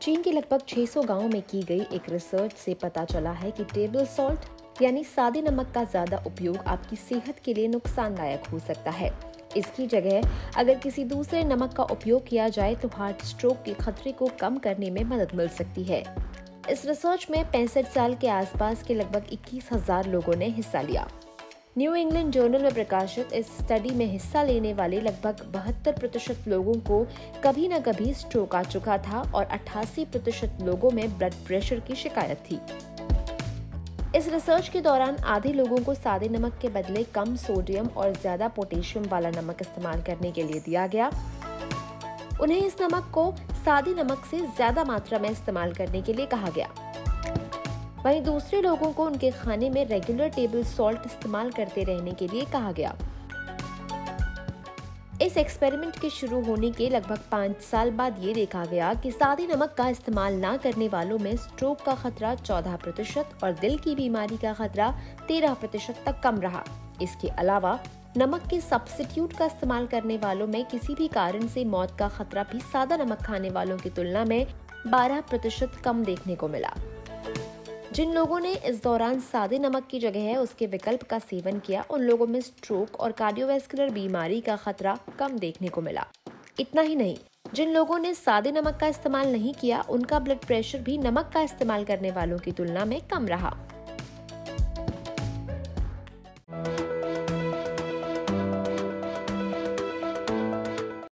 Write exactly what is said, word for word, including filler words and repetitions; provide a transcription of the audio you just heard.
चीन के लगभग छह सौ गांवों में की गई एक रिसर्च से पता चला है कि टेबल सॉल्ट यानी सादे नमक का ज्यादा उपयोग आपकी सेहत के लिए नुकसानदायक हो सकता है। इसकी जगह अगर किसी दूसरे नमक का उपयोग किया जाए तो हार्ट स्ट्रोक के खतरे को कम करने में मदद मिल सकती है। इस रिसर्च में पैंसठ साल के आसपास के लगभग इक्कीस हजार लोगों ने हिस्सा लिया। न्यू इंग्लैंड जर्नल में प्रकाशित इस स्टडी में हिस्सा लेने वाले लगभग बहत्तर प्रतिशत लोगों को कभी न कभी स्ट्रोक आ चुका था और अट्ठासी प्रतिशत लोगों में ब्लड प्रेशर की शिकायत थी। इस रिसर्च के दौरान आधे लोगों को सादे नमक के बदले कम सोडियम और ज्यादा पोटेशियम वाला नमक इस्तेमाल करने के लिए दिया गया। उन्हें इस नमक को सादे नमक से ज्यादा मात्रा में इस्तेमाल करने के लिए कहा गया। वहीं दूसरे लोगों को उनके खाने में रेगुलर टेबल सॉल्ट इस्तेमाल करते रहने के लिए कहा गया। इस एक्सपेरिमेंट के शुरू होने के लगभग पाँच साल बाद ये देखा गया कि सादे नमक का इस्तेमाल न करने वालों में स्ट्रोक का खतरा चौदह प्रतिशत और दिल की बीमारी का खतरा तेरह प्रतिशत तक कम रहा। इसके अलावा नमक के सब्स्टिट्यूट का इस्तेमाल करने वालों में किसी भी कारण से मौत का खतरा भी सादा नमक खाने वालों की तुलना में बारह प्रतिशत कम देखने को मिला। जिन लोगों ने इस दौरान सादे नमक की जगह उसके विकल्प का सेवन किया, उन लोगों में स्ट्रोक और कार्डियोवैस्कुलर बीमारी का खतरा कम देखने को मिला। इतना ही नहीं, जिन लोगों ने सादे नमक का इस्तेमाल नहीं किया, उनका ब्लड प्रेशर भी नमक का इस्तेमाल करने वालों की तुलना में कम रहा।